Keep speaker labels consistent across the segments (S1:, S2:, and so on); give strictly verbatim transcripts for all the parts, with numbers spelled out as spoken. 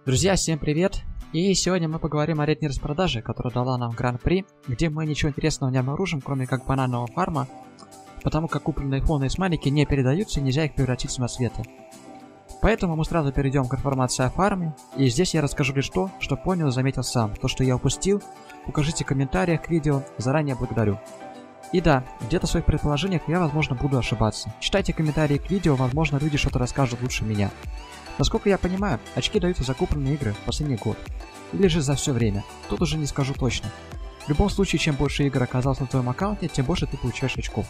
S1: Друзья, всем привет! И сегодня мы поговорим о редней распродаже, которая дала нам Гран-при, где мы ничего интересного не обнаружим, кроме как бананового фарма, потому как купленные фоны и смайлики не передаются и нельзя их превратить в самоцветы. Поэтому мы сразу перейдем к информации о фарме, и здесь я расскажу лишь то, что понял и заметил сам. То, что я упустил, укажите в комментариях к видео, заранее благодарю. И да, где-то в своих предположениях я, возможно, буду ошибаться. Читайте комментарии к видео, возможно, люди что-то расскажут лучше меня. Насколько я понимаю, очки даются за купленные игры в последний год. Или же за все время. Тут уже не скажу точно. В любом случае, чем больше игр оказалось на твоем аккаунте, тем больше ты получаешь очков.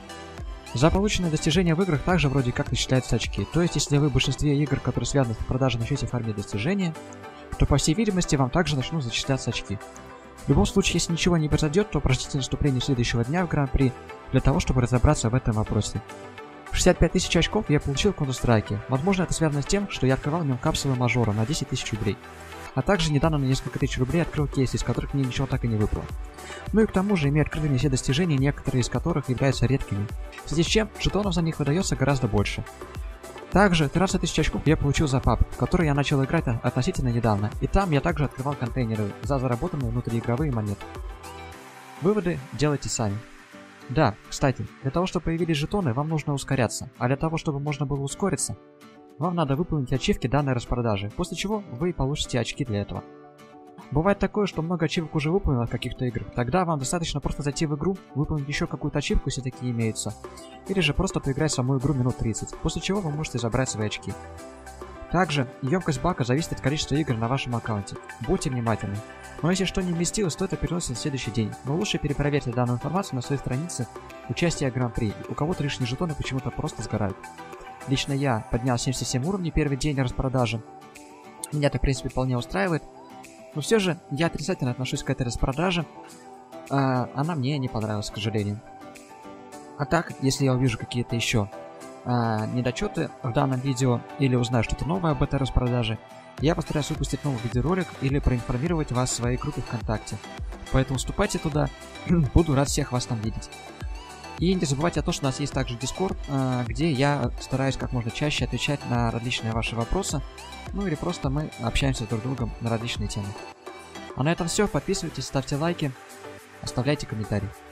S1: За полученные достижения в играх также вроде как начисляются очки. То есть, если вы в большинстве игр, которые связаны с продажей, начнете фармить достижения, то по всей видимости вам также начнут зачисляться очки. В любом случае, если ничего не произойдет, то прождите наступление следующего дня в Гран-при для того, чтобы разобраться в этом вопросе. шестьдесят пять тысяч очков я получил в Counter-Strike. Возможно, это связано с тем, что я открывал в нем капсулы мажора на десять тысяч рублей. А также недавно на несколько тысяч рублей открыл кейсы, из которых мне ничего так и не выпало. Ну и к тому же имею открытыми все достижения, некоторые из которых являются редкими. В связи с чем жетонов за них выдается гораздо больше. Также тринадцать тысяч очков я получил за паб, в который я начал играть относительно недавно, и там я также открывал контейнеры за заработанные внутриигровые монеты. Выводы делайте сами. Да, кстати, для того, чтобы появились жетоны, вам нужно ускоряться, а для того, чтобы можно было ускориться, вам надо выполнить ачивки данной распродажи, после чего вы получите очки для этого. Бывает такое, что много ачивок уже выполнено в каких-то играх, тогда вам достаточно просто зайти в игру, выполнить еще какую-то ачивку, если такие имеются, или же просто поиграть в саму игру минут тридцать, после чего вы можете забрать свои очки. Также емкость бака зависит от количества игр на вашем аккаунте, будьте внимательны. Но если что не вместилось, то это переносится на следующий день. Но лучше перепроверьте данную информацию на своей странице участия Гран-при. У кого-то лишние жетоны почему-то просто сгорают. Лично я поднял семьдесят семь уровней первый день распродажи. Меня это, в принципе, вполне устраивает. Но все же я отрицательно отношусь к этой распродаже. А, она мне не понравилась, к сожалению. А так, если я увижу какие-то еще а, недочеты в данном видео или узнаю что-то новое об этой распродаже, я постараюсь выпустить новый видеоролик или проинформировать вас в своей группе ВКонтакте. Поэтому вступайте туда, буду рад всех вас там видеть. И не забывайте о том, что у нас есть также Discord, где я стараюсь как можно чаще отвечать на различные ваши вопросы, ну или просто мы общаемся друг с другом на различные темы. А на этом все, подписывайтесь, ставьте лайки, оставляйте комментарии.